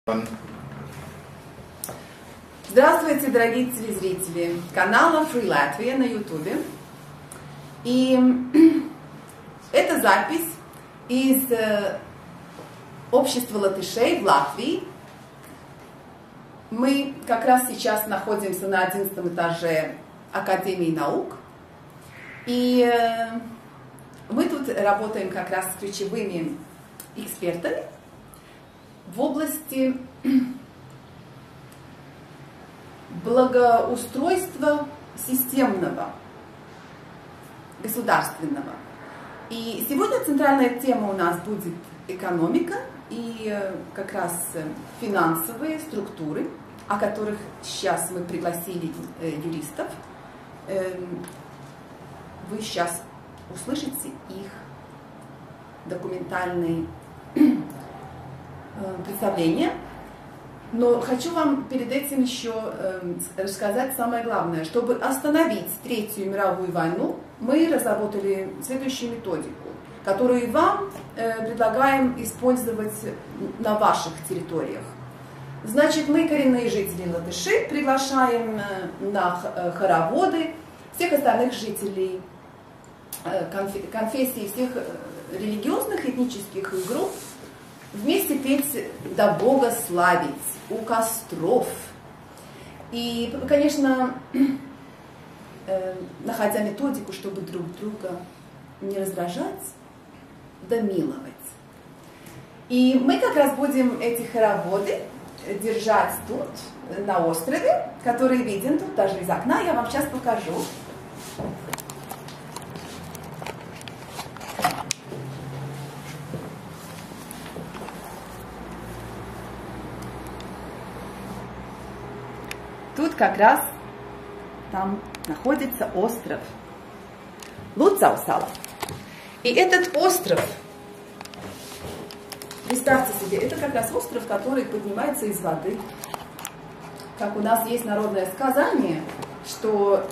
Здравствуйте, дорогие телезрители канала Free Latvia на YouTube. И это запись из общества латышей в Латвии. Мы как раз сейчас находимся на 11 этаже Академии наук. И мы тут работаем как раз с ключевыми экспертами в области благоустройства системного, государственного. И сегодня центральная тема у нас будет экономика и как раз финансовые структуры, о которых сейчас мы пригласили юристов. Вы сейчас услышите их документальные представления. Но хочу вам перед этим еще рассказать самое главное. Чтобы остановить Третью мировую войну, мы разработали следующую методику, которую вам предлагаем использовать на ваших территориях. Значит, мы, коренные жители латыши, приглашаем на хороводы всех остальных жителей конфессий, всех религиозных, этнических групп, вместе петь «Да Бога славить» у костров. И, конечно, находя методику, чтобы друг друга не раздражать, да миловать. И мы как раз будем эти хороводы держать тут, на острове, который виден тут даже из окна. Я вам сейчас покажу. Тут как раз там находится остров Луцаусала. И этот остров, представьте себе, это как раз остров, который поднимается из воды. Как у нас есть народное сказание, что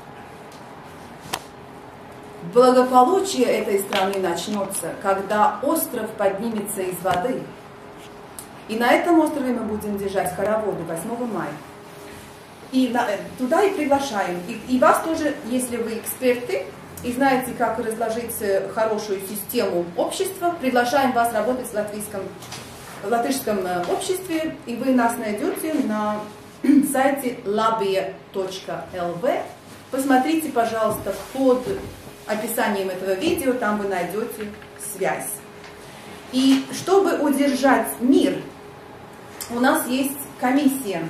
благополучие этой страны начнется, когда остров поднимется из воды. И на этом острове мы будем держать хороводы 8 мая. И туда и приглашаем. И вас тоже, если вы эксперты и знаете, как разложить хорошую систему общества, приглашаем вас работать в латышском обществе. И вы нас найдете на сайте labie.lv. Посмотрите, пожалуйста, под описанием этого видео, там вы найдете связь. И чтобы удержать мир, у нас есть комиссия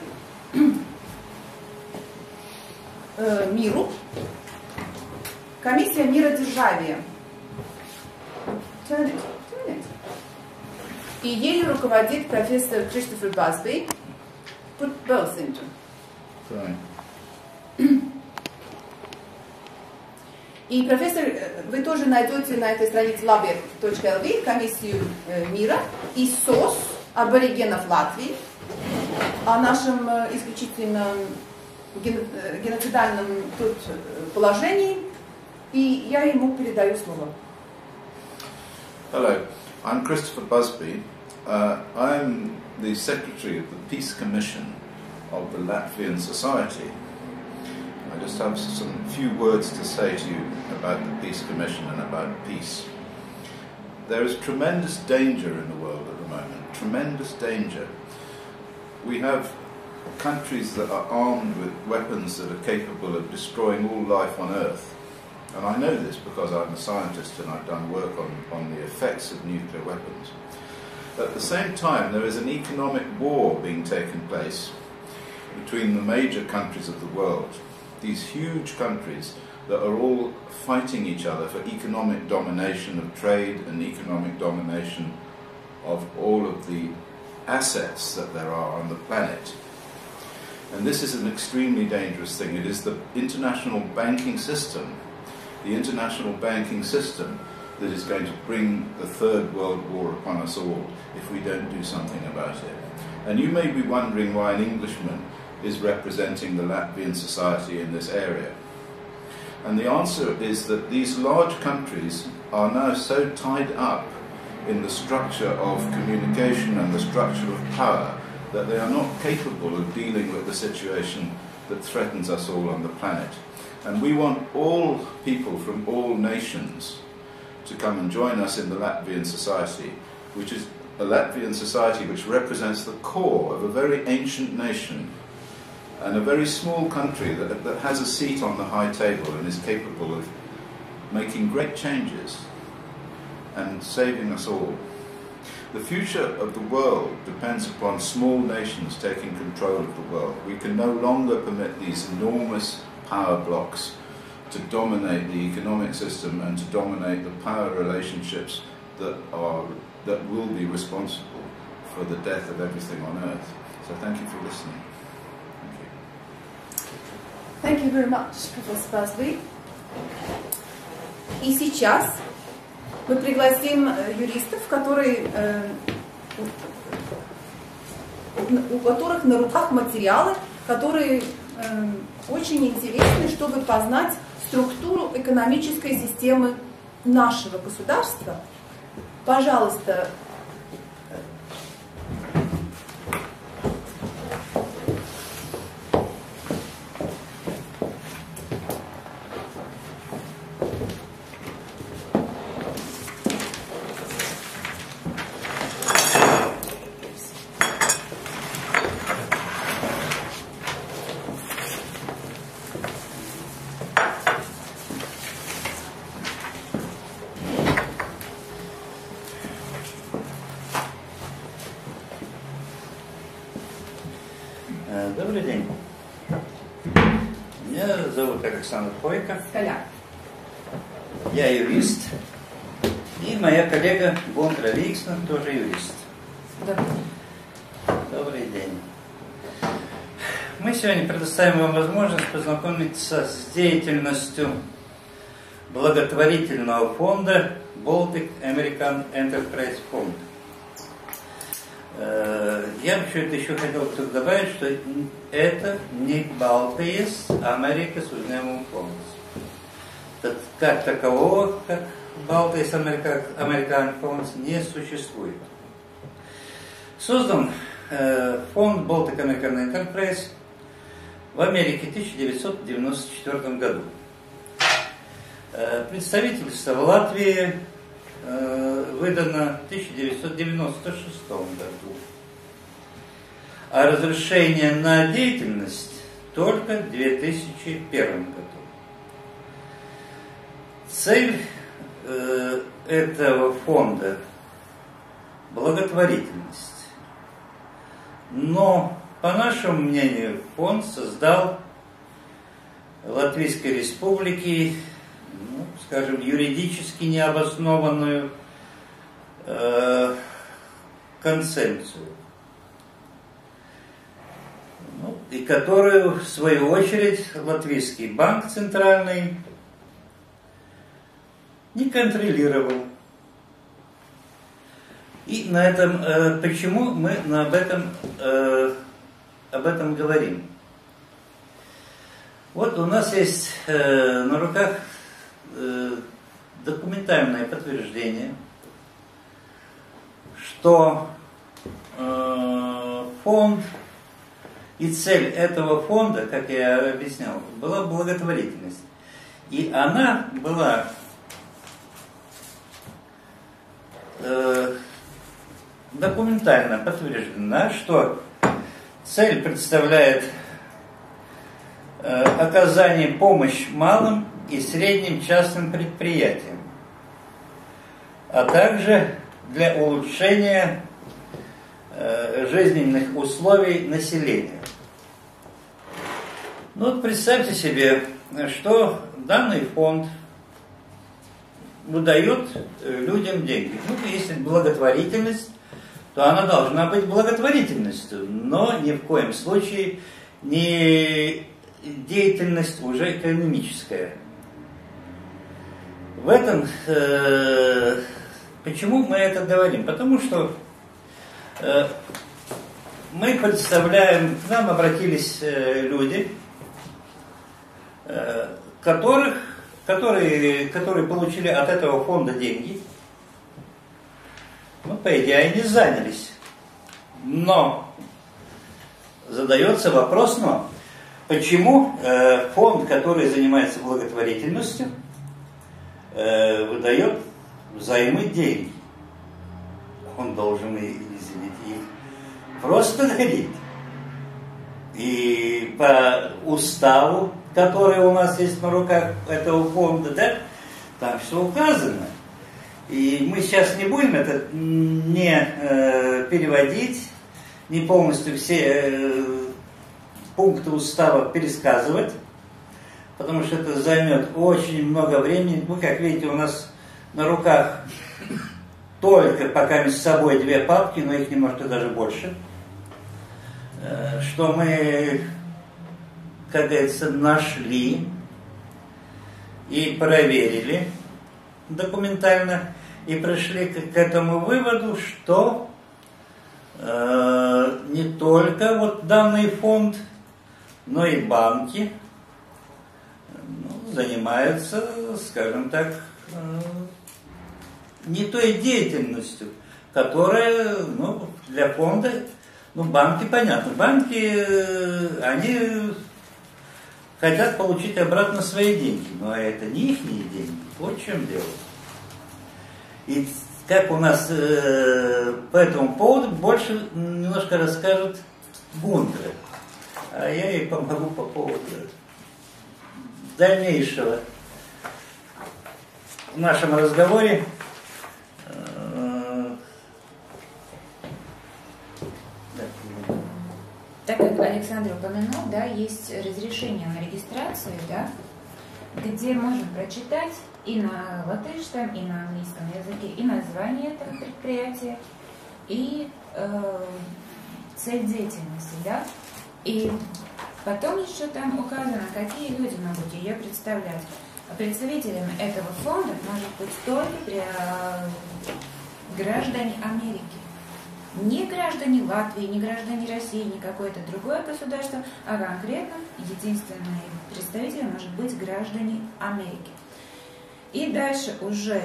миру, комиссия миродержавия. И ею руководит профессор Кристофер Басби. И профессор, вы тоже найдете на этой странице labie.lv комиссию мира и СОС аборигенов Латвии о нашем исключительном геноцидальном тут положении, и я ему передаю слово. Hello, I'm Christopher Busby. I'm the Secretary of the Peace Commission of the Latvian Society. I just have some few words to say to you about the Peace Commission and about peace. There is tremendous danger in the world at the moment, tremendous danger. We have countries that are armed with weapons that are capable of destroying all life on Earth. And I know this because I'm a scientist and I've done work on the effects of nuclear weapons. At the same time, there is an economic war being taken place between the major countries of the world. These huge countries that are all fighting each other for economic domination of trade and economic domination of all of the assets that there are on the planet. And this is an extremely dangerous thing. It is the international banking system that is going to bring the Third World War upon us all if we don't do something about it. And you may be wondering why an Englishman is representing the Latvian society in this area. And the answer is that these large countries are now so tied up in the structure of communication and the structure of power that they are not capable of dealing with the situation that threatens us all on the planet. And we want all people from all nations to come and join us in the Latvian society, which is a Latvian society which represents the core of a very ancient nation and a very small country that has a seat on the high table and is capable of making great changes and saving us all. The future of the world depends upon small nations taking control of the world. We can no longer permit these enormous power blocks to dominate the economic system and to dominate the power relationships that will be responsible for the death of everything on earth. So thank you for listening. Thank you. Thank you very much, Professor Busby. И сейчас мы пригласим юристов, у которых на руках материалы, которые очень интересны, чтобы познать структуру экономической системы нашего государства. Пожалуйста. Добрый день. Меня зовут Александр Койко. Я юрист. И моя коллега Бондра Виксна тоже юрист. Добрый день. Мы сегодня предоставим вам возможность познакомиться с деятельностью благотворительного фонда Baltic American Enterprise Fund. Я еще хотел бы добавить, что это не Baltijas Amerikas uzņēmumu фонд. Как такового, как Baltijas American фонд, не существует. Создан фонд Baltic American Enterprise в Америке в 1994 году. Представительство в Латвии выдано в 1996 году, а разрешение на деятельность только в 2001 году. Цель этого фонда – благотворительность. Но, по нашему мнению, фонд создал Латвийской Республике, скажем, юридически необоснованную концепцию, и которую, в свою очередь, Латвийский банк центральный не контролировал. И на этом, почему мы об этом говорим? Вот у нас есть на руках документальное подтверждение, что фонд и цель этого фонда, как я объяснял, была благотворительность. И она была документально подтверждена, что цель представляет оказание помощи малым и средним частным предприятиям, а также для улучшения жизненных условий населения. Ну вот представьте себе, что данный фонд выдает людям деньги. Ну, если благотворительность, то она должна быть благотворительностью, но ни в коем случае не деятельность уже экономическая. В этом, почему мы это говорим? Потому что мы представляем, к нам обратились люди, которые получили от этого фонда деньги, ну, по идее, они занялись. Но задается вопрос, но почему фонд, который занимается благотворительностью, выдает взаймы деньги? Он должен, извините, их просто дарить. И по уставу, который у нас есть на руках этого фонда, да, там все указано. И мы сейчас не будем это не переводить, не полностью все пункты устава пересказывать, потому что это займет очень много времени. Ну, как видите, у нас на руках только пока с собой 2 папки, но их немножко даже больше, что мы, как говорится, нашли и проверили документально, и пришли к этому выводу, что не только вот данный фонд, но и банки занимаются, скажем так, не той деятельностью, которая для фонда, банки, понятно, банки, они хотят получить обратно свои деньги, но это не их деньги, вот в чем дело. И как у нас по этому поводу больше немножко расскажет Гундра, а я ей помогу по поводу дальнейшего в нашем разговоре. Так как Александр упомянул, да, есть разрешение на регистрацию, да, где можно прочитать и на латышском, и на английском языке, и название этого предприятия, и цель деятельности, да. И потом еще там указано, какие люди могут ее представлять. Представителями этого фонда может быть только граждане Америки. Не граждане Латвии, не граждане России, не какое-то другое государство, а конкретно единственный представитель может быть граждане Америки. И дальше уже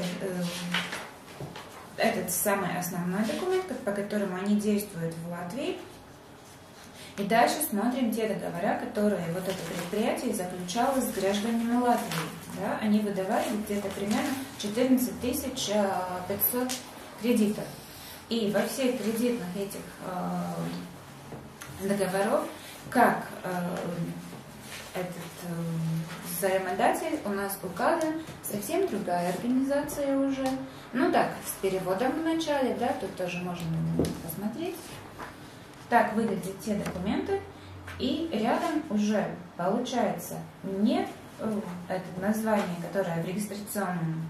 этот самый основной документ, по которому они действуют в Латвии. И дальше смотрим те договора, которые вот это предприятие заключало с гражданами Латвии. Да? Они выдавали где-то примерно 14 500 кредитов. И во всех кредитных этих договоров, как этот взаимодатель у нас указан, совсем другая организация уже. Ну так, с переводом в начале, да, тут тоже можно посмотреть. Так выглядят те документы, и рядом уже получается не это название, которое в регистрационном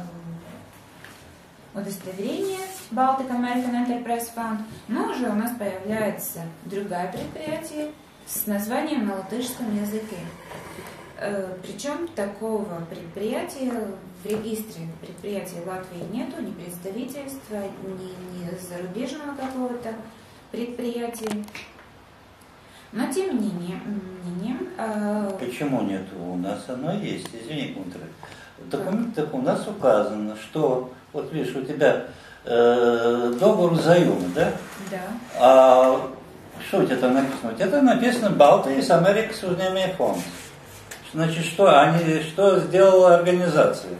удостоверении Baltic American Enterprise Fund, но уже у нас появляется другое предприятие с названием на латышском языке. Причем такого предприятия в регистре предприятий Латвии нету, ни представительства, ни зарубежного какого-то предприятия. Но тем не менее... Почему нет? У нас оно есть, извини, Гунтер. В документах у нас указано, что, вот видишь, у тебя договор взаимный, да? Да. А что у тебя там написано? У тебя там написано Baltijas Amerikas Uzņēmēju фонд. Значит, что сделала организация?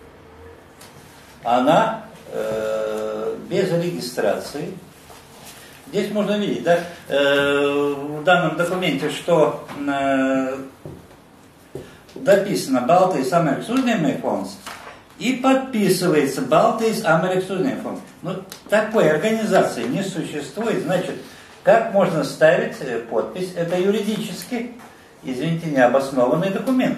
Она без регистрации. Здесь можно видеть, да, в данном документе, что дописано Baltijas Amerikas Uzņēmēju фонд и подписывается Baltijas Amerikas Uzņēmēju фонд. Но такой организации не существует, значит, как можно ставить подпись? Это юридически, извините, необоснованный документ.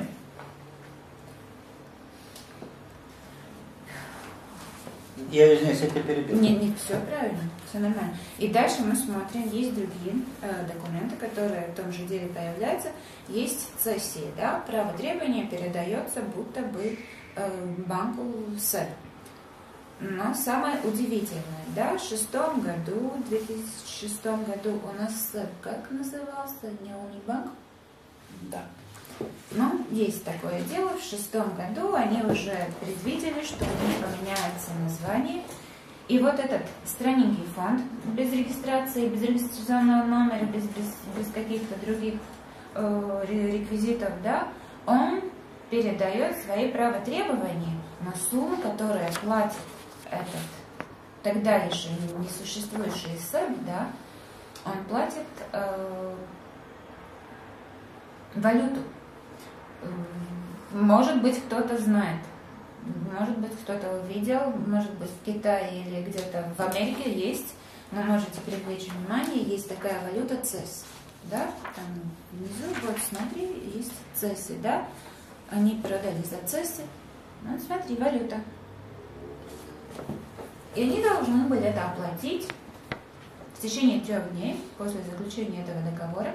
Я извиняюсь, я тебя перебил. Нет, все правильно, все нормально. И дальше мы смотрим, есть другие документы, которые в том же деле появляются. Есть цессия, да, право требования передается будто бы банку СЭП. Но самое удивительное, да, в 2006 году у нас СЭП как назывался? Не Унибанк? Да. Но есть такое дело, в 2006 году они уже предвидели, что у них поменяется название, И вот этот странненький фонд без регистрации, без регистрационного номера, без каких-то других реквизитов, да, он передает свои права требования на сумму, которую платит этот тогда еще не существующий СЭП, да, он платит валюту. Может быть, кто-то знает, может быть, кто-то увидел, может быть, в Китае или где-то в Америке есть, вы можете привлечь внимание, есть такая валюта ЦЭС, да, там внизу, вот смотри, есть ЦЭСы, да, они продали за ЦЭСы, вот смотри, валюта. И они должны были это оплатить в течение 3 дней после заключения этого договора.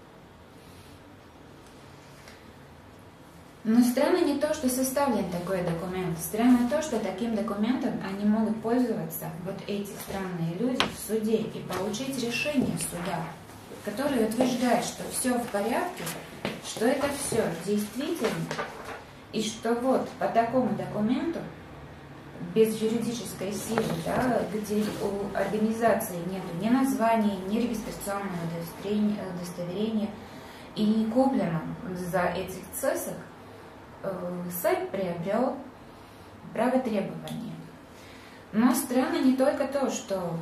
Но странно не то, что составлен такой документ. Странно то, что таким документом они могут пользоваться, вот эти странные люди, в суде и получить решение суда, которое утверждает, что все в порядке, что это все действительно, и что вот по такому документу, без юридической силы, да, где у организации нет ни названия, ни регистрационного удостоверения, и не куплено за этих ЦЭСах, СЭП приобрел право требования. Но странно не только то, что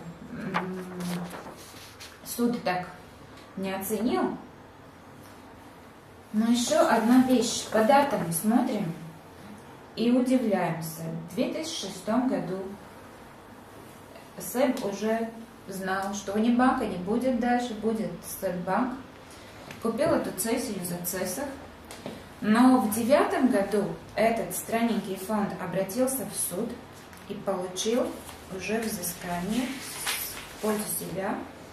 суд так не оценил, но еще одна вещь. По датам смотрим и удивляемся. В 2006 году СЭП уже знал, что Униbanка не будет дальше, будет СЭП-банк. Купил эту цессию за ЦЭСах. Но в 2009 году этот странненький фонд обратился в суд и получил уже взыскание в пользу себя.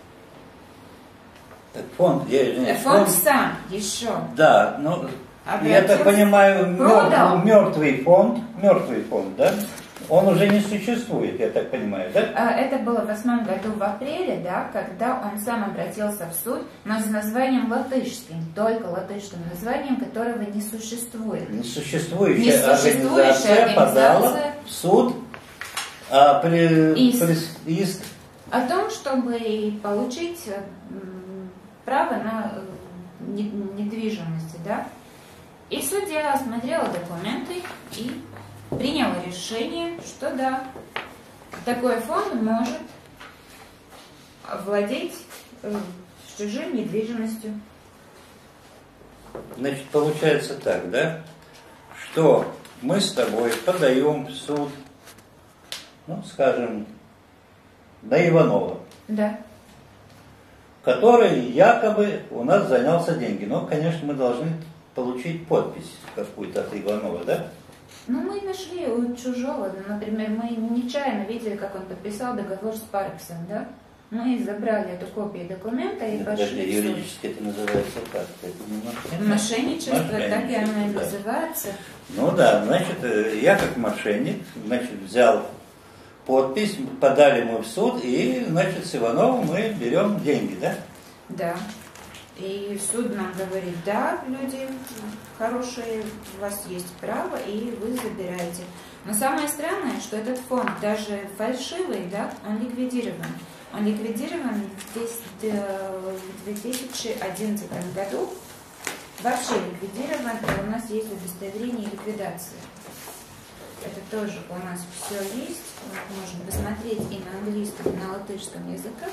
Так фонд, фонд сам еще. Да, ну я так понимаю, мертвый фонд, да? Он уже не существует, я так понимаю, да? Это было в 2008 году в апреле, да, когда он сам обратился в суд, но с названием латышским, только латышским названием, которого не существует. Несуществующая организация подала в суд иск о том, чтобы получить право на недвижимость, да. И судья осмотрела документы и принял решение, что да, такой фонд может владеть чужой недвижимостью. Значит, получается так, да, что мы с тобой подаем в суд, ну, скажем, на Иванова. Да. Который якобы у нас занялся деньги. Но, конечно, мы должны получить подпись какую-то от Иванова, да? Ну, мы нашли у чужого, например, мы нечаянно видели, как он подписал договор с Парксом, да? Мы забрали эту копию документа и пошли в суд. Юридически это называется как? Это не мошенничество, так и оно и называется. Ну да, значит, я как мошенник, значит, взял подпись, подали мы в суд, и, значит, с Ивановым мы берем деньги, да? Да. И суд нам говорит, да, люди хорошие, у вас есть право, и вы забираете. Но самое странное, что этот фонд, даже фальшивый, да, он ликвидирован. Он ликвидирован в 2011 году. Вообще ликвидирован, и у нас есть удостоверение ликвидации. Это тоже у нас все есть. Можно посмотреть и на английском, и на латышском языках.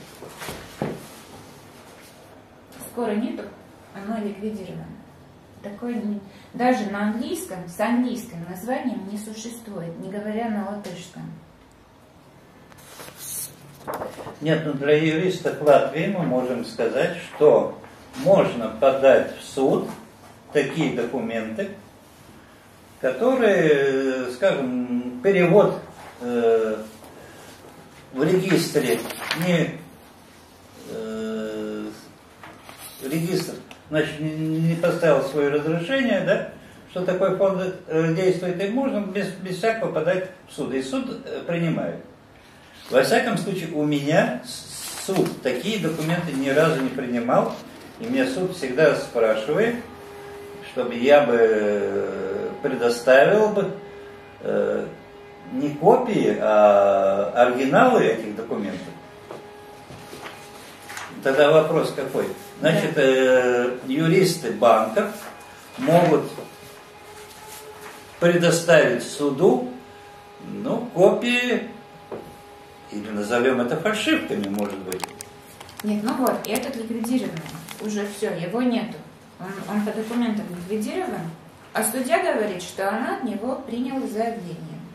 Скоро нету, оно ликвидировано. Такое даже на английском, с английским названием не существует, не говоря на латышском. Нет, ну для юристов Латвии мы можем сказать, что можно подать в суд такие документы, которые, скажем, перевод в регистре не регистр, значит, не поставил свое разрешение, да, что такой фонд действует, и можно без всякого подать в суд. И суд принимает. Во всяком случае, у меня суд такие документы ни разу не принимал, и меня суд всегда спрашивает, чтобы я бы предоставил бы не копии, а оригиналы этих документов. Тогда вопрос какой? Значит, юристы банков могут предоставить суду, ну, копии, или назовем это фальшивками, может быть. Нет, ну вот, этот ликвидирован. Уже все, его нету. Он по документам ликвидирован, а судья говорит, что она от него приняла заявление.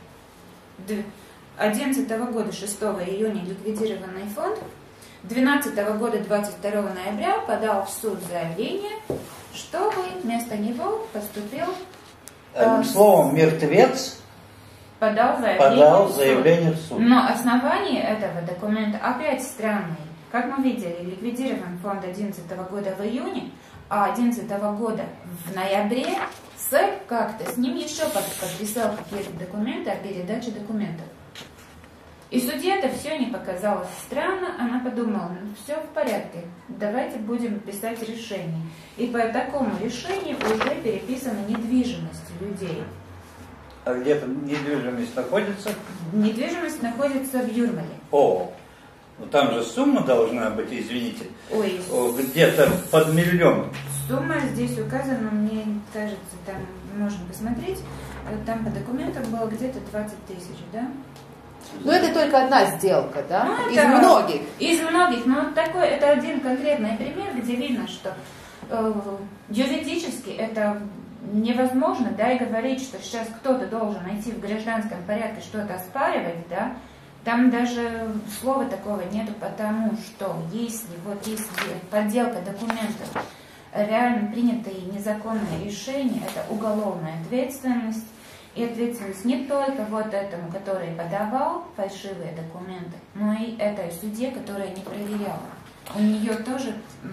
2011 года 6 июня ликвидированный фонд, 2012 года 22 ноября подал в суд заявление, чтобы вместо него поступил... Одним словом, мертвец подал заявление в суд. Но основание этого документа опять странное. Как мы видели, ликвидирован фонд 2011 года в июне, а 2011 года в ноябре СЭП как-то с ним еще подписал какие-то документы о передаче документов. И судье это все не показалось странно, она подумала, ну все в порядке, давайте будем писать решение. И по такому решению уже переписана недвижимость людей. А где-то недвижимость находится? Недвижимость находится в Юрмале. О, ну там же сумма должна быть, извините, ой, где-то под 1 миллион. Сумма здесь указана, мне кажется, там можно посмотреть, там по документам было где-то 20 тысяч, да? Ну, это только одна сделка, да? Ну, из многих. Из многих, но такой, это один конкретный пример, где видно, что юридически это невозможно, да, и говорить, что сейчас кто-то должен найти в гражданском порядке что-то оспаривать, да, там даже слова такого нету, потому что если подделка документов, реально принятые незаконные решения, это уголовная ответственность. И ответственность не только вот этому, который подавал фальшивые документы, но и этой судье, которая не проверяла. У нее тоже...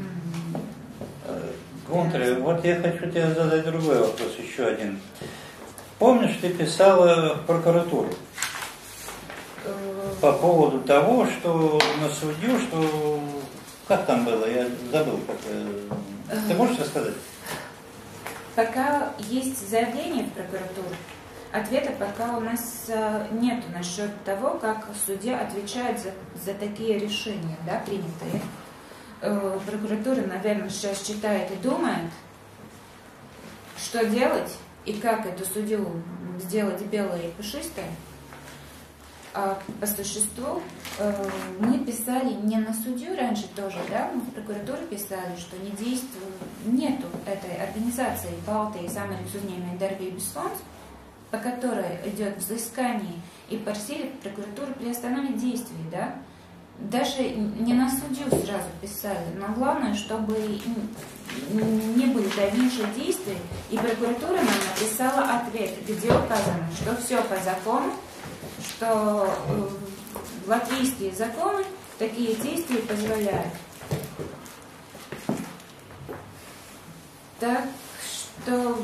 Гунтер, вот я хочу тебе задать другой вопрос, еще один. Помнишь, ты писала в прокуратуру по поводу того, что на судью, что... Как там было? Я забыл. Ты можешь рассказать? Пока есть заявление в прокуратуру, ответа пока у нас нету насчет того, как судья отвечает за такие решения, да, принятые. Прокуратура, наверное, сейчас читает и думает, что делать и как эту судью сделать белой и пушистой. А по существу мы писали не на судью раньше тоже, да, мы в прокуратуре писали, что не действует, нету этой организации Балтии саморегулируемой Дарбības фонд, по которой идет взыскание, и просили прокуратуру приостановить действия, да. Даже не на судью сразу писали, но главное, чтобы не были дальнейшие действия, и прокуратура нам написала ответ, где указано, что все по закону, что латвийские законы такие действия позволяют. Так что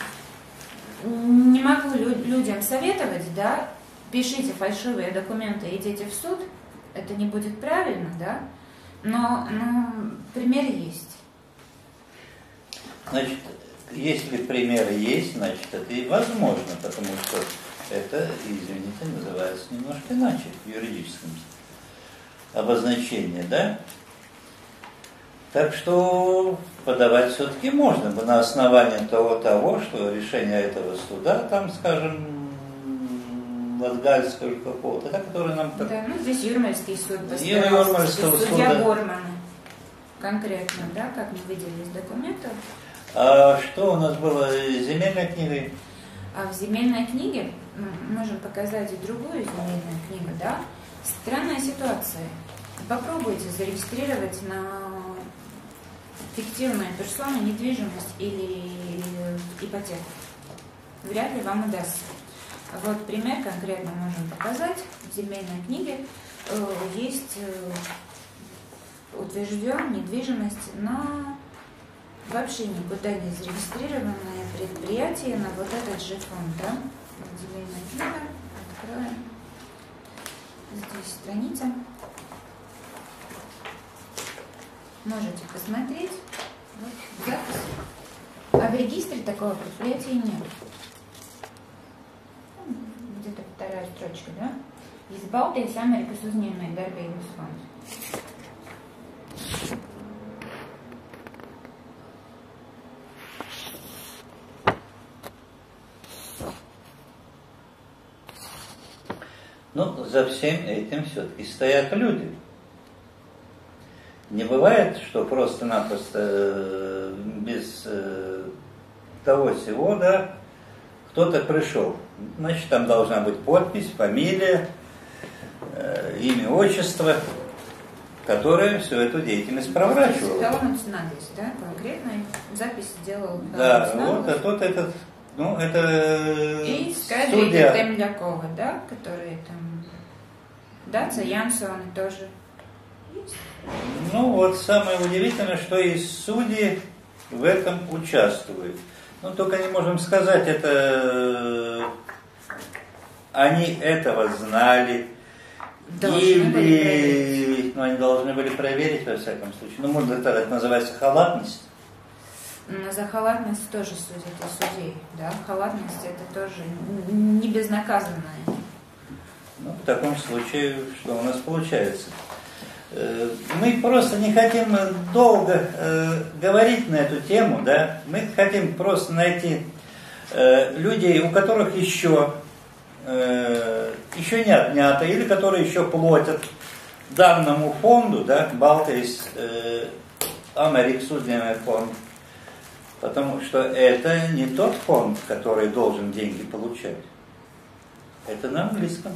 не могу людям советовать, да, пишите фальшивые документы, идите в суд, это не будет правильно, да, но пример есть. Значит, если примеры есть, значит, это и возможно, потому что это, извините, называется немножко иначе в юридическом обозначении, да? Так что подавать все-таки можно на основании того, что решение этого суда, там, скажем, Латгальского какого-то, да, который нам... Да, ну здесь Юрмальский суд постарался, судья Горман конкретно, да, как мы видели из документов. А что у нас было с земельной книгой? А в земельной книге, можем показать и другую земельную книгу, да, странная ситуация. Попробуйте зарегистрировать на фиктивную персону недвижимость или ипотеку. Вряд ли вам удастся. Вот пример конкретно можем показать. В земельной книге есть утвержден недвижимость на вообще никуда не зарегистрированное предприятие на вот этот же фонд, да? Вот земельная книга, откроем. Здесь страница. Можете посмотреть. Вот запись. А в регистре такого предприятия нет. Где-то вторая строчка. строчка, да? Из Балтijas Amerikas uzņēmēju darbības fonds. Ну, за всем этим все-таки стоят люди. Не бывает, что просто-напросто без того всего, да, кто-то пришел. Значит, там должна быть подпись, фамилия, имя, отчество, которое всю эту деятельность проворачивало. Да, конкретная запись сделал. Да, вот, а тут этот, ну, это и судья. Темлякова, да, которые там, Даца Янсона тоже. Ну, вот самое удивительное, что и судьи в этом участвуют. Ну, только не можем сказать, это они этого знали, или ну, они должны были проверить, во всяком случае. Ну, может, это называется халатность. За халатность тоже судят и судей, да? Халатность это тоже не безнаказанная. Ну, в таком случае, что у нас получается? Мы просто не хотим долго говорить на эту тему, да? Мы хотим просто найти людей, у которых еще не отнято, или которые еще платят данному фонду, да, Балтijas Amerikas uzņēmēju фонд, потому что это не тот фонд, который должен деньги получать. Это на английском.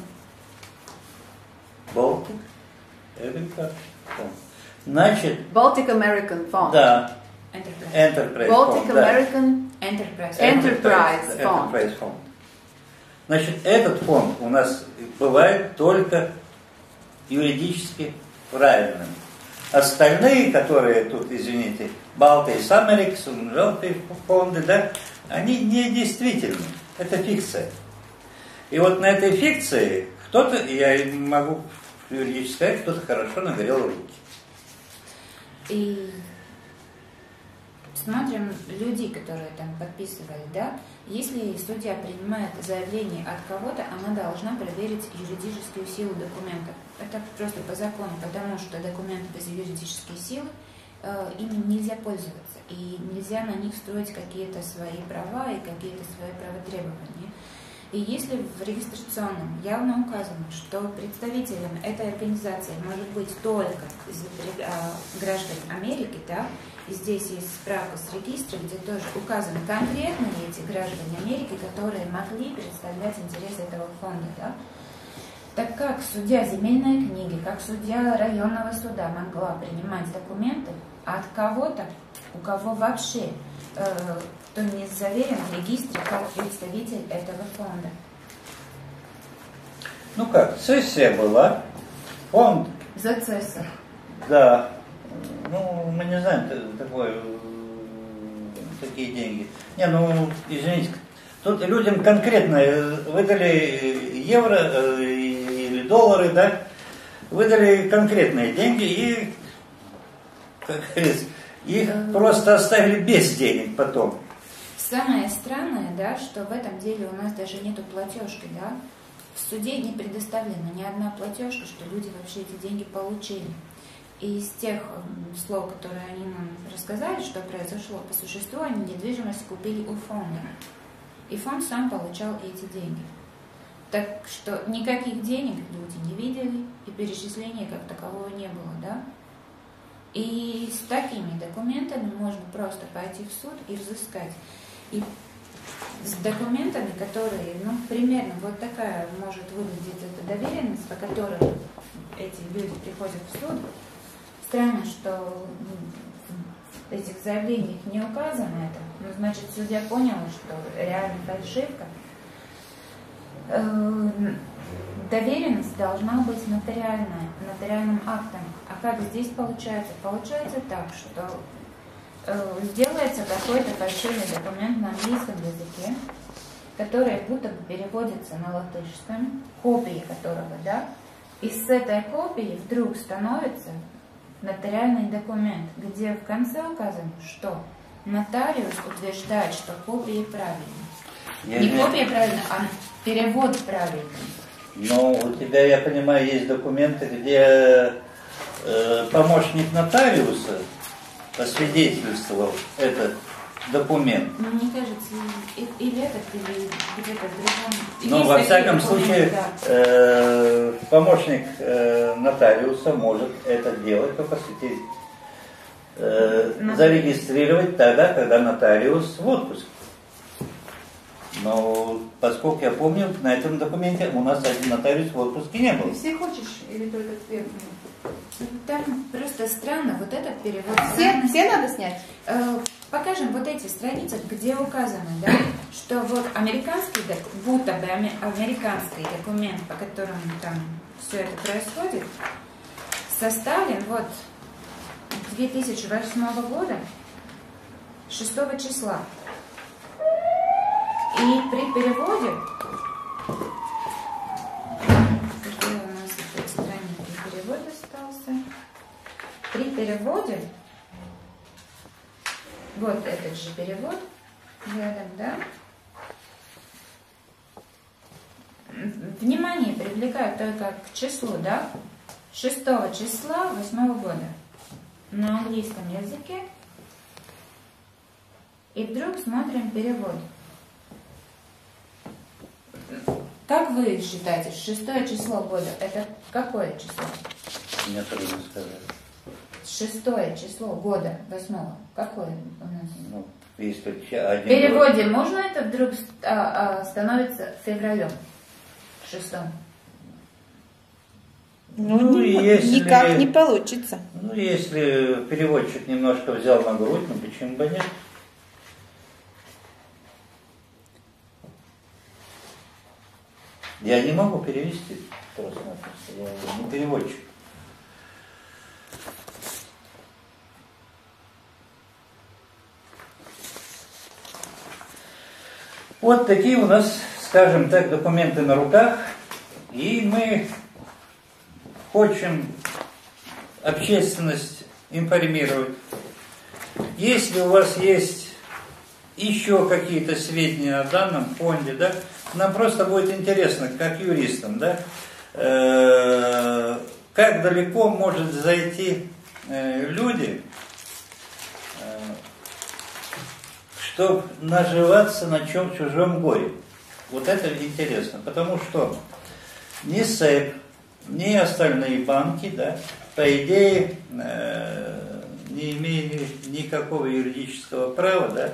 Baltic Agriculture Fund. Значит, Baltic American Fund. Да. Enterprise Baltic Fund, American Enterprise Fund. Значит, этот фонд у нас бывает только юридически правильным. Остальные, которые тут, извините, Балтijas Amerikas, желтые фонды, да, они не действительны. Это фикция. И вот на этой фикции кто-то, я могу юридически сказать, кто-то хорошо нагрел руки. И смотрим людей, которые там подписывали, да, если судья принимает заявление от кого-то, она должна проверить юридическую силу документа. Это просто по закону, потому что документы без юридической силы, ими нельзя пользоваться, и нельзя на них строить какие-то свои права и какие-то свои правотребования. И если в регистрационном явно указано, что представителем этой организации может быть только граждан Америки, да, и здесь есть справка с регистра, где тоже указаны конкретно эти граждане Америки, которые могли представлять интересы этого фонда, да, так как судья земельной книги, как судья районного суда могла принимать документы от кого-то, у кого вообще кто не заверен в регистре как представитель этого фонда. Ну как, сессия была, фонд. За ЦС. Да. Ну, мы не знаем такие деньги. Не, ну, извините, тут людям конкретно выдали евро или доллары, да, выдали конкретные деньги и, как говорится, их просто оставили без денег потом. Самое странное, да, что в этом деле у нас даже нету платежки, да. В суде не предоставлена ни одна платежка, что люди вообще эти деньги получили. И из тех слов, которые они нам рассказали, что произошло по существу, они недвижимость купили у фонда. И фонд сам получал эти деньги. Так что никаких денег люди не видели, и перечисления как такового не было, да. И с такими документами можно просто пойти в суд и взыскать. И с документами, которые, ну, примерно вот такая может выглядеть эта доверенность, по которой эти люди приходят в суд. Странно, что в этих заявлениях не указано это. Ну, значит, судья понял, что реально фальшивка. Доверенность должна быть нотариальная, нотариальным актом. А как здесь получается? Получается так, что сделается какой-то фальшивый документ на английском языке, который будто бы переводится на латышском, копии которого, да, и с этой копии вдруг становится нотариальный документ, где в конце указано, что нотариус утверждает, что копии правильные. Не копия правильная, а перевод правильный. Но у тебя, я понимаю, есть документы, где помощник нотариуса освидетельствовал этот документ. Ну, мне кажется, или этот, или где-то в другом. Но Есть во такие всяком документы, случае да. помощник нотариуса может это делать, только зарегистрировать тогда, когда нотариус в отпуске. Но поскольку я помню, на этом документе у нас один нотариус в отпуске не был. Ты все хочешь или только ты? Там просто странно, вот этот перевод. Все надо снять? Покажем вот эти страницы, где указано, да, что вот американский, будто бы американский документ, по которому там все это происходит, составлен вот 2008 года, 6 числа. И при переводе, где у нас этот страничный перевод остался, при переводе, вот этот же перевод рядом, да, внимание привлекаю только к числу, да, 6 числа 8 года на английском языке. И вдруг смотрим перевод. Как вы считаете, 6 число года, это какое число? Мне трудно сказать. 6 число года, 8, какое у нас? Ну, если В переводе можно это вдруг становится февралем, 6? Ну, если, никак не получится. Ну, если переводчик немножко взял на грудь, ну почему бы нет? Я не могу перевести просто-напросто, я не переводчик. Вот такие у нас, скажем так, документы на руках, и мы хотим общественность информировать. Если у вас есть еще какие-то сведения о данном фонде, да, нам просто будет интересно, как юристам, да, как далеко может зайти люди, чтобы наживаться на чужом горе. Вот это интересно, потому что ни СЭП, ни остальные банки, да, по идее, не имели никакого юридического права, да,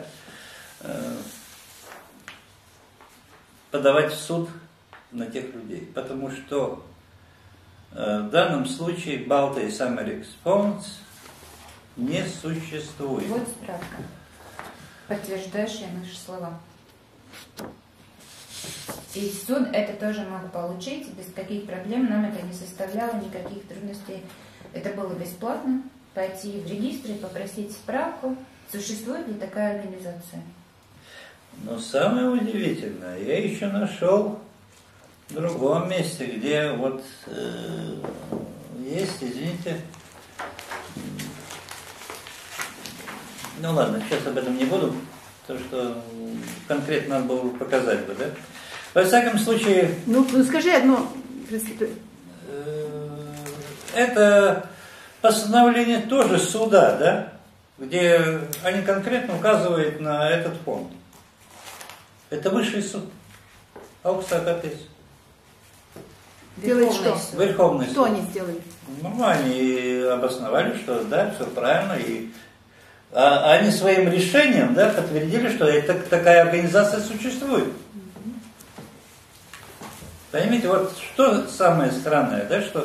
подавать в суд на тех людей, потому что в данном случае Baltic American Funds не существует. Вот справка, подтверждающая наши слова. И суд это тоже мог получить без каких проблем, нам это не составляло никаких трудностей. Это было бесплатно, пойти в регистр и попросить справку, существует ли такая организация. Но самое удивительное, я еще нашел в другом месте, где вот есть, извините, ну ладно, сейчас об этом не буду, потому что конкретно надо было показать бы, да? Во всяком случае... Ну скажи одно. Это постановление тоже суда, да? Где они конкретно указывают на этот фонд. Это высший суд. Ауксакатис. Делает что? Верховный суд. Что они сделали? Ну, они обосновали, что да, все правильно. И они своим решением, да, подтвердили, что такая организация существует. Понимаете, вот что самое странное, да, что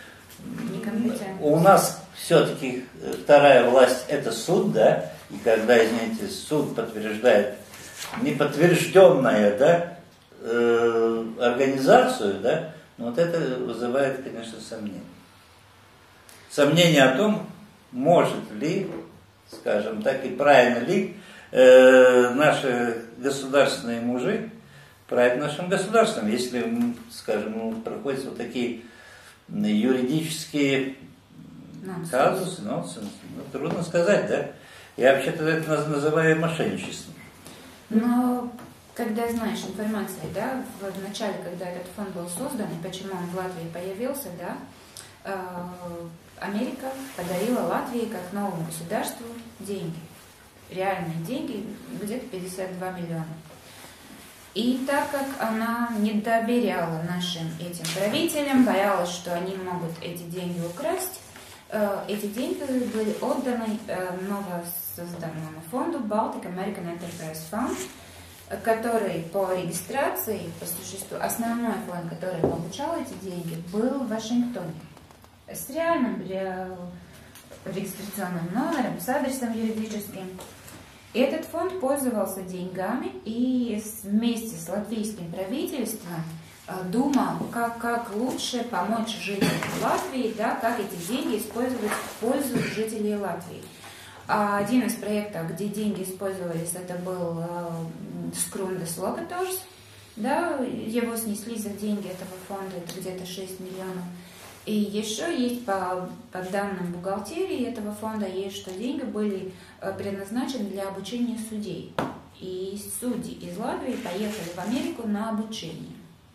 у нас все-таки вторая власть это суд, да, и когда, извините, суд подтверждает неподтвержденную, да, организацию, да, ну вот это вызывает, конечно, сомнение. Сомнение о том, может ли, скажем так, и правильно ли наши государственные мужи править нашим государством, если, скажем, проходят вот такие юридические казусы, нонсенс, ну, трудно сказать, да? Я вообще-то это называю мошенничеством. Но когда знаешь информацию, да, в начале, когда этот фонд был создан и почему он в Латвии появился, да, Америка подарила Латвии как новому государству деньги. Реальные деньги, где-то 52 миллиона. И так как она не доверяла нашим этим правителям, боялась, что они могут эти деньги украсть, эти деньги были отданы новосозданному фонду Baltic American Enterprise Fund, который по регистрации, по существу, основной фонд, который получал эти деньги, был в Вашингтоне. С реальным регистрационным номером, с адресом юридическим. И этот фонд пользовался деньгами и вместе с латвийским правительством думал, как лучше помочь жителям Латвии, да, как эти деньги использовать в пользу жителей Латвии. Один из проектов, где деньги использовались, это был Скрундес Локаторс, да, его снесли за деньги этого фонда, это где-то 6 миллионов. И еще есть по данным бухгалтерии этого фонда, есть, что деньги были предназначены для обучения судей. И судьи из Латвии поехали в Америку на обучение.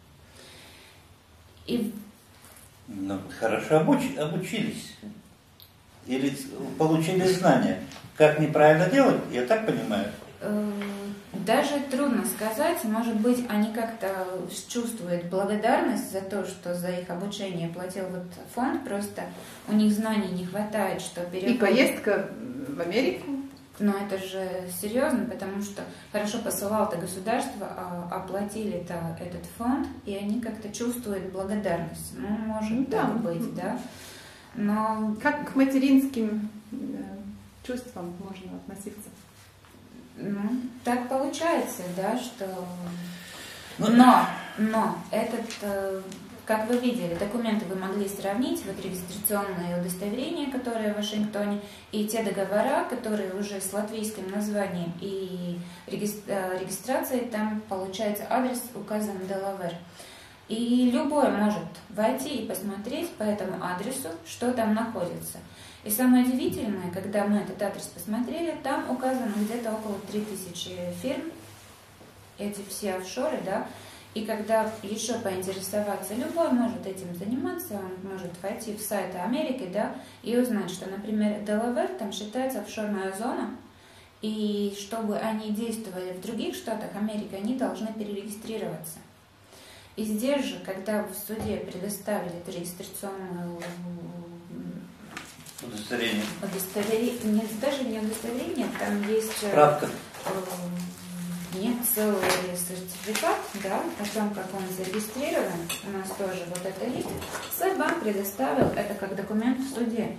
И... Ну, хорошо обучились. Или получили знания. Как неправильно делать, я так понимаю? Даже трудно сказать. Может быть, они как-то чувствуют благодарность за то, что за их обучение платил вот фонд. Просто у них знаний не хватает, что И поездка в Америку? Но это же серьезно, потому что хорошо посылал-то государство, оплатили-то этот фонд, и они как-то чувствуют благодарность. Ну, может так быть, да. Но... Как к материнским чувствам можно относиться? Ну, так получается, да, что... Но этот, как вы видели, документы вы могли сравнить, вот регистрационные удостоверения, которые в Вашингтоне, и те договора, которые уже с латвийским названием и регистрацией, там получается адрес указан Делавэр. И любой может войти и посмотреть по этому адресу, что там находится. И самое удивительное, когда мы этот адрес посмотрели, там указано где-то около 3000 фирм, эти все офшоры, да, и когда еще поинтересоваться, любой может этим заниматься, он может войти в сайт Америки, да, и узнать, что, например, Делавэр там считается офшорная зона, и чтобы они действовали в других штатах Америки, они должны перерегистрироваться. И здесь же, когда в суде предоставили эту регистрационную удостоверение, даже не удостоверение, там есть справка. Нет, целый сертификат, да, о том, как он зарегистрирован, у нас тоже вот это есть. Сбербанк предоставил это как документ в суде.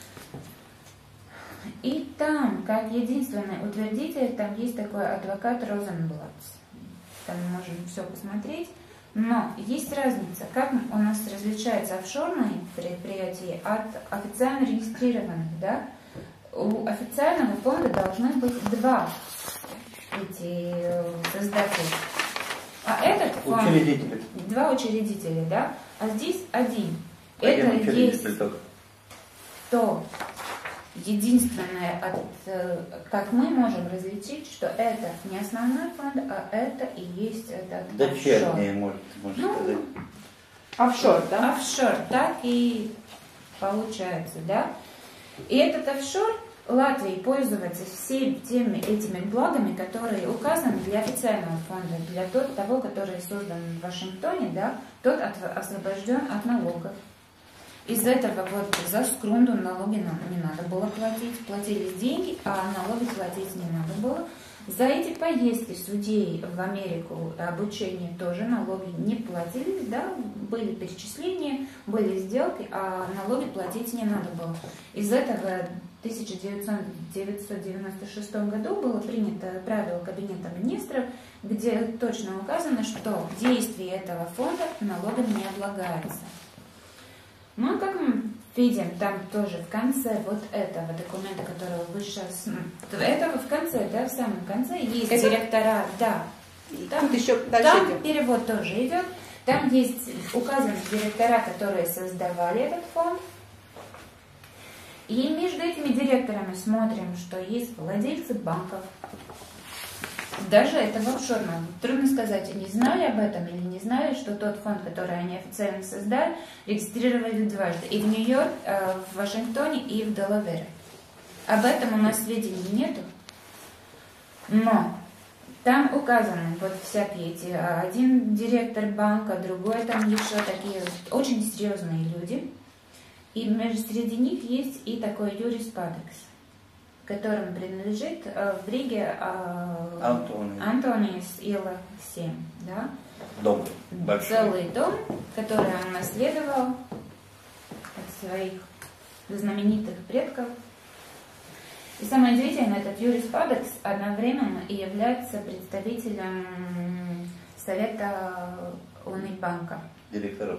И там, как единственный утвердитель, там есть такой адвокат Розенблатс. Там мы можем все посмотреть. Но есть разница, как у нас различаются офшорные предприятия от официально регистрированных, да? У официального фонда должны быть два эти создателя. А этот фонд... Учредители. Два учредителя, да? А здесь один. Один это есть только. то единственное, как мы можем различить, что это не основной фонд, а это и есть этот дочернее, офшор. можно сказать. Офшор, да? Офшор, так и получается, да? И этот офшор Латвии пользуется всеми теми этими благами, которые указаны для официального фонда, для того, который создан в Вашингтоне, да, тот освобожден от налогов. Из этого вот за Скрунду налоги нам не надо было платить, платились деньги, а налоги платить не надо было. За эти поездки судей в Америку, обучение тоже налоги не платились, да, были перечисления, были сделки, а налоги платить не надо было. Из этого в 1996 году было принято правило Кабинета министров, где точно указано, что действие этого фонда налогами не облагается. Ну, как мы видим, там тоже в конце вот этого документа, которого вы сейчас... Этого в конце, да, в самом конце есть это? Директора, да. Там, тут еще дальше там идет. Перевод тоже идет. Там есть указаны директора, которые создавали этот фонд. И между этими директорами смотрим, что есть владельцы банков, Даже этого офшорного. Трудно сказать, они знали об этом или не знали, что тот фонд, который они официально создали, регистрировали дважды. И в Нью-Йорк, в Вашингтоне и в Делавере. Об этом у нас сведений нету. Но там указаны вот всякие эти, один директор банка, другой там еще такие очень серьезные люди. И среди них есть и такой Юрис Падекс, которому принадлежит в Риге Антониус Ила 7, да? Дом большой. Целый дом, который он наследовал от своих знаменитых предков. И самое удивительное, этот Юрис Падекс одновременно и является представителем Совета Унибанка. Директоров.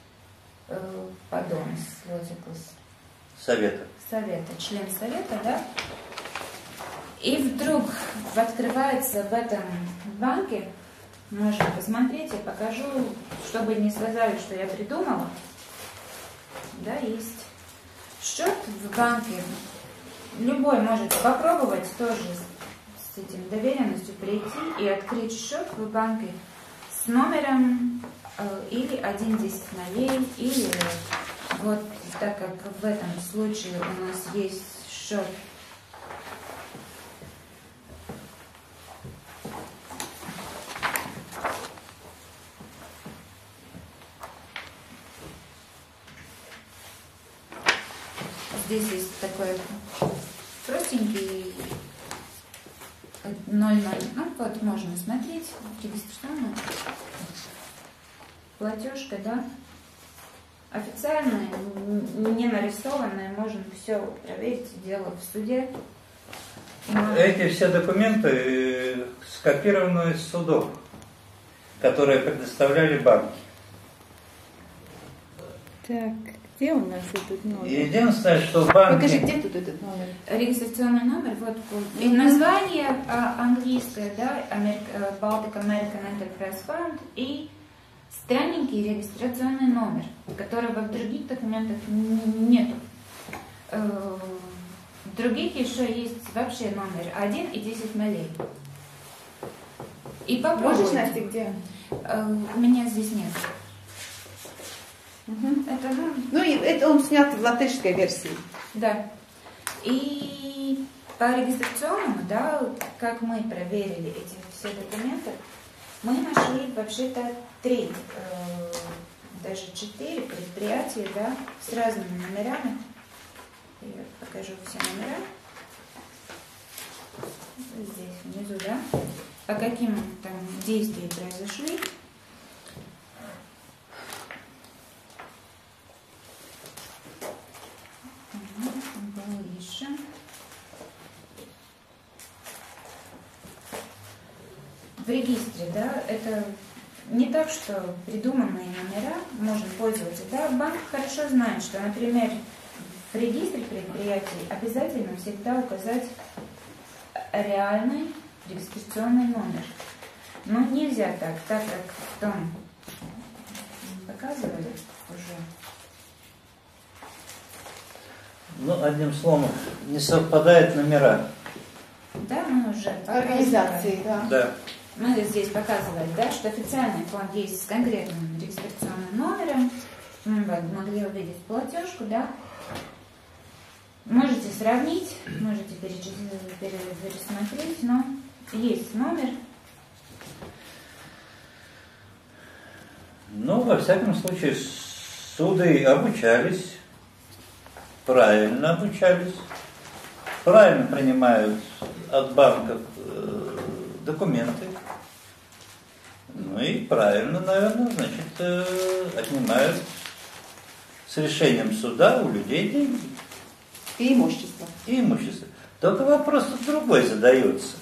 Подонс, Лозикус. Совета. Член совета, да? И вдруг открывается в этом банке, можно посмотреть, я покажу, чтобы не сказали, что я придумала. Да, есть счет в банке. Любой может попробовать тоже с этим доверенностью прийти и открыть счет в банке с номером или 1-10 нулей, или вот так как в этом случае у нас есть счет здесь есть такой простенький 0,0, ну вот можно смотреть, регистрационная платежка, да, официальная, не нарисованная, можно все проверить, дело в суде. Эти все документы скопированы из судов, которые предоставляли банки. Так, где у нас этот номер? Единственное, что банки... Покажи, где тут этот номер? Регистрационный номер, вот и название английское, да, Baltic American Enterprise Fund, и странненький регистрационный номер, которого в других документах нету. В других еще есть вообще номер 1 и 10 нулей. И попробуйте. Можешь, Настя, где? У меня здесь нет. Угу. Это, ну, это он снят в латышской версии. Да. И по регистрационному, да, как мы проверили эти все документы, мы нашли вообще-то 3, даже 4 предприятия, да, с разными номерами. Я покажу все номера. Здесь внизу, да. По каким там действиям произошли. Выше. В регистре, да, это не так, что придуманные номера можно пользоваться. Да, банк хорошо знает, что, например, в регистре предприятий обязательно всегда указать реальный регистрационный номер. Но нельзя так как в том показывали уже. Ну, одним словом, не совпадают номера. Да, мы уже Организации, да. Да. Мы здесь показывали, да, что официальный фонд есть с конкретным регистрационным номером. Мы могли увидеть платежку, да. Можете сравнить, можете пересмотреть, но есть номер. Ну, во всяком случае, суды обучались, правильно обучались, правильно принимают от банков документы, ну и правильно, наверное, значит, отнимают с решением суда у людей деньги. И имущество. И имущество. Только вопрос тут другой задается.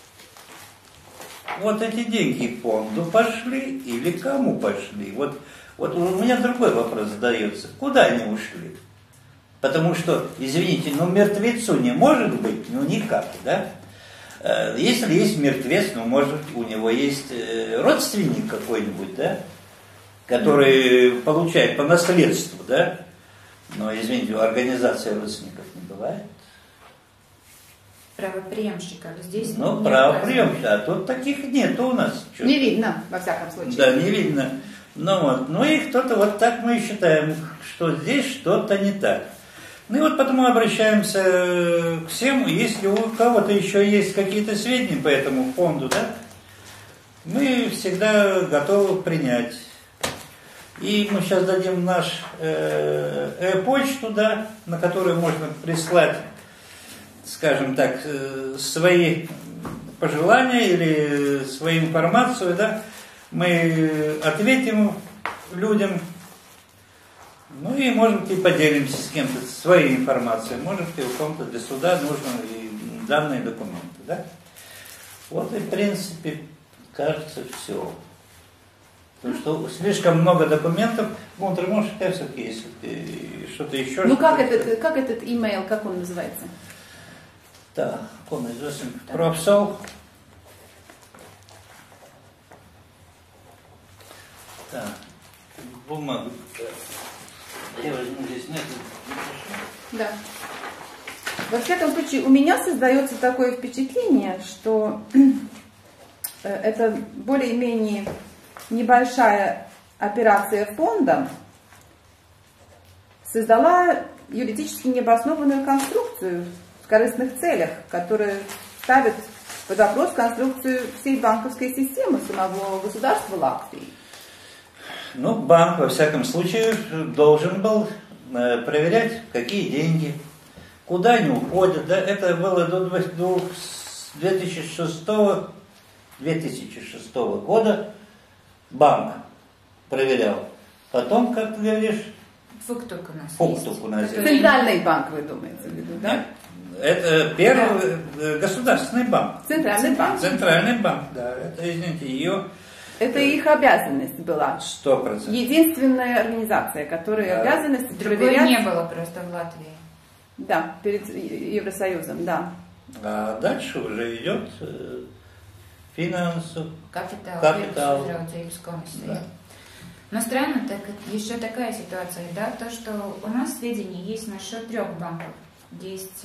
Вот эти деньги фонду пошли или кому пошли? Вот у меня другой вопрос задается. Куда они ушли? Потому что, извините, мертвецу не может быть, никак, да? Если есть мертвец, может, у него есть родственник какой-нибудь, да? Который получает по наследству, да? Но, извините, у организации родственников не бывает. правопреемщиков. Здесь Ну, правопреемщика, а тут таких нет у нас. Не видно, во всяком случае. Да, не видно. Ну вот, ну и кто-то вот так мы считаем, что здесь что-то не так. Ну и вот потому обращаемся к всем, если у кого-то еще есть какие-то сведения по этому фонду, да, мы всегда готовы принять. И мы сейчас дадим наш почту, да, на которую можно прислать, скажем так, свои пожелания или свою информацию, да, мы ответим людям, ну и, может быть, и поделимся с кем-то своей информацией, может быть, у ком-то для суда нужны и данные документы, да. Вот и, в принципе, кажется, все. Потому что слишком много документов. Ты можешь сказать, все-таки, если ты что-то еще... Ну, как этот имейл, как он называется? Да, он известен. Профсол. Так, бумагу. Я возьму здесь нет. Да. Во всяком случае, у меня создается такое впечатление, что это более-менее небольшая операция фонда создала юридически необоснованную конструкцию в корыстных целях, которая ставит под вопрос конструкцию всей банковской системы самого государства Латвии. Ну, банк, во всяком случае, должен был проверять, какие деньги, куда они уходят. Да? Это было до 2006 года банк проверял. Потом, как ты говоришь, Фуктук у нас Фуктук у нас есть. Центральный банк, вы думаете, в виду, да? Нет, это первый государственный банк. Центральный банк. Центральный банк, да. Это, извините, ее... Это их обязанность была. 100%. Единственная организация, которая обязанность Другой проверять... не было просто в Латвии. Да, перед Евросоюзом, да. А дальше уже идет финансов. Капитал. Да. Но странно, так еще такая ситуация, да, то, что у нас сведения есть насчет 3 банков. Есть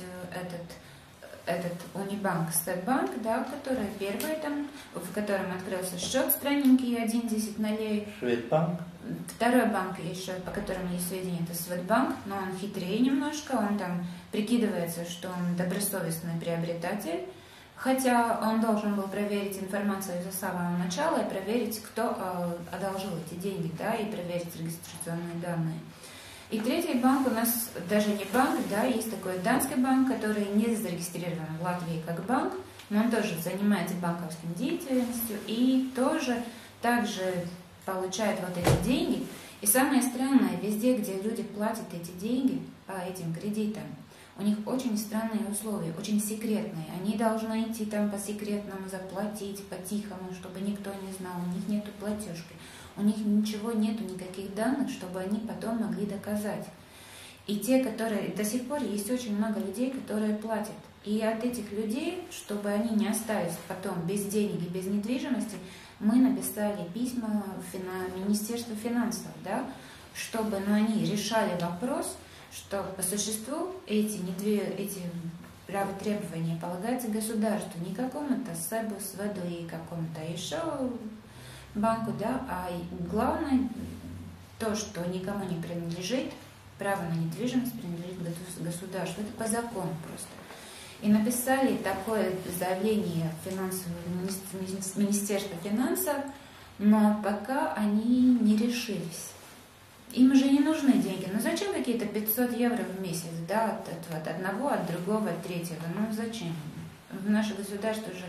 этот Унибанк, Статбанк, да, который первый там, в котором открылся счет странненький 11 нулей. Шведбанк. Второй банк еще, по которому есть сведения, это Светбанк, но он хитрее немножко, он там прикидывается, что он добросовестный приобретатель, хотя он должен был проверить информацию с самого начала и проверить, кто одолжил эти деньги, да, и проверить регистрационные данные. И третий банк у нас даже не банк, да, есть такой Данский банк, который не зарегистрирован в Латвии как банк, но он тоже занимается банковской деятельностью и тоже также получает вот эти деньги. И самое странное, везде, где люди платят эти деньги по этим кредитам, у них очень странные условия, очень секретные. Они должны идти там по секретному заплатить, по-тихому, чтобы никто не знал, у них нету платежки. У них ничего нету, никаких данных, чтобы они потом могли доказать. И те, которые до сих пор есть очень много людей, которые платят. И от этих людей, чтобы они не остались потом без денег и без недвижимости, мы написали письма в Министерство финансов, да, чтобы они решали вопрос, что по существу эти правотребования полагаются государству, не какому-то СЭБу, СВЭДу и какому-то еще банку, да, а главное то, что никому не принадлежит, право на недвижимость принадлежит государству, это по закону просто. И написали такое заявление в Министерство финансов, но пока они не решились. Им же не нужны деньги. Ну зачем какие-то 500 евро в месяц, да, от одного, от другого, от третьего? Ну зачем? Наше государство уже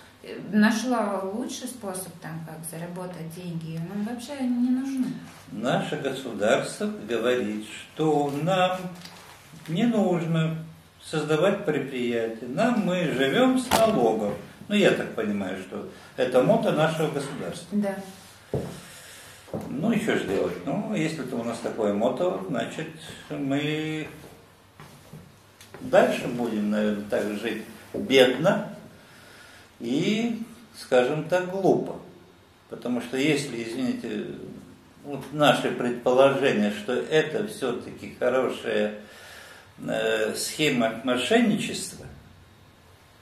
нашла лучший способ, там, как заработать деньги, нам вообще они не нужны. Наше государство говорит, что нам не нужно создавать предприятия, мы живем с налогов. Ну, я так понимаю, что это мото нашего государства. Да. Ну, еще же делать. Ну, если это у нас такое мото, значит, мы дальше будем, наверное, так жить бедно и, скажем так, глупо. Потому что если, извините, вот наше предположение, что это все-таки хорошая схема мошенничества,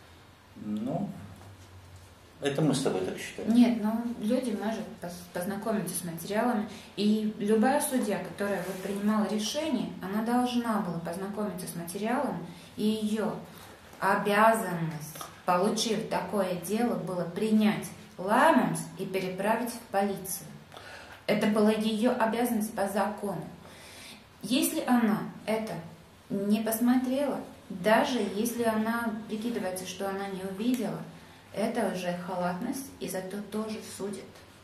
Ну, это мы с тобой так считаем. Нет, но люди могут познакомиться с материалами, и любая судья, которая вот принимала решение, она должна была познакомиться с материалом, и ее обязанность, получив такое дело, было принять ламанс и переправить в полицию. Это была ее обязанность по закону. Если она это не посмотрела, даже если она прикидывается, что она не увидела, это уже халатность, и за то тоже судят.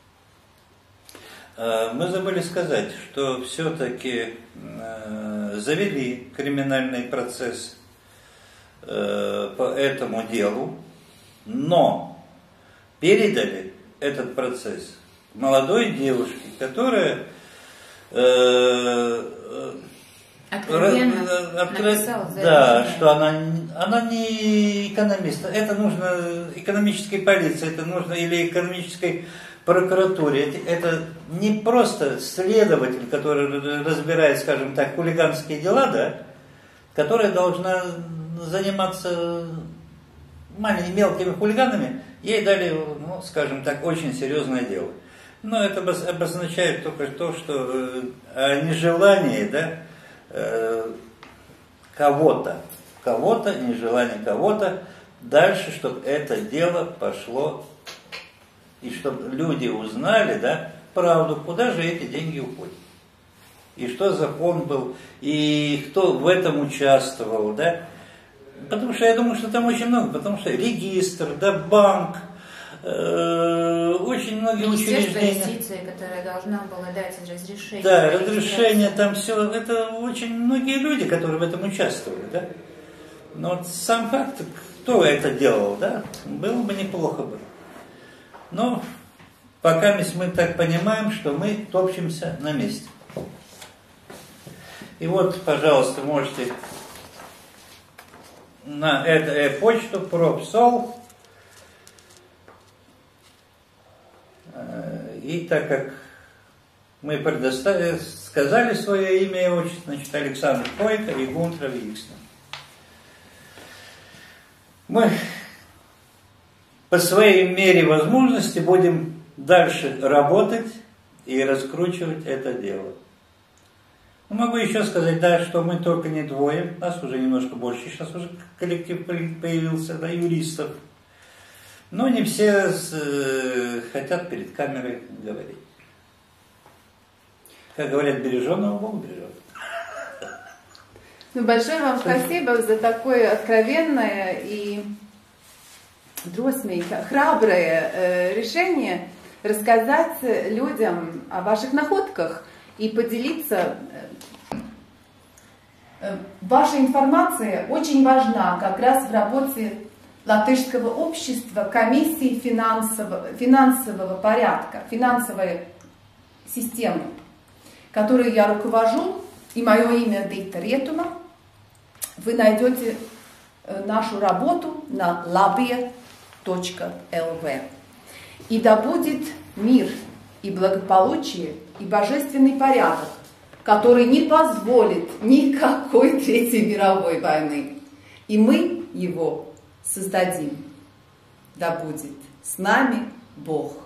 Мы забыли сказать, что все-таки завели криминальный процесс по этому делу, но передали этот процесс молодой девушке, которая написала, да, что она не экономист. Это нужно экономической полиции, это нужно или экономической прокуратуре. Это не просто следователь, который разбирает, скажем так, хулиганские дела, да, которая должна заниматься маленькими мелкими хулиганами. Ей дали, ну, скажем так, очень серьезное дело. Но это обозначает только то, что нежелание, да, кого-то, нежелание кого-то, дальше, чтобы это дело пошло, и чтобы люди узнали, да, правду, куда же эти деньги уходят. И что за фонд был, и кто в этом участвовал, да. Потому что я думаю, что там очень много, потому что регистр, да, банк, очень многие Министерство учреждения. юстиции, которое должна была дать разрешение. Да, разрешение, там все, это очень многие люди, которые в этом участвовали, да. Но вот сам факт, кто это делал, да, было бы неплохо бы. Но пока мы так понимаем, что мы топчемся на месте. И вот, пожалуйста, можете на эту почту PropSol. И так как мы сказали свое имя и отчество, значит, Александр Койко и Гунтер Викснер. Мы по своей мере возможности будем дальше работать и раскручивать это дело. Могу еще сказать, да, что мы только не двое, нас уже немножко больше, сейчас уже коллектив появился, да, юристов. Но не все хотят перед камерой говорить. Как говорят, береженого Бог бережет. Ну, большое вам спасибо за такое откровенное и храброе решение рассказать людям о ваших находках и поделиться. Ваша информация очень важна как раз в работе латышского общества, комиссии финансового порядка, финансовой системы, которой я руковожу, и мое имя Дита Ретума. Вы найдете нашу работу на labie.lv. И да будет мир и благополучие и божественный порядок, который не позволит никакой Третьей мировой войны. И мы его создадим. Да будет с нами Бог.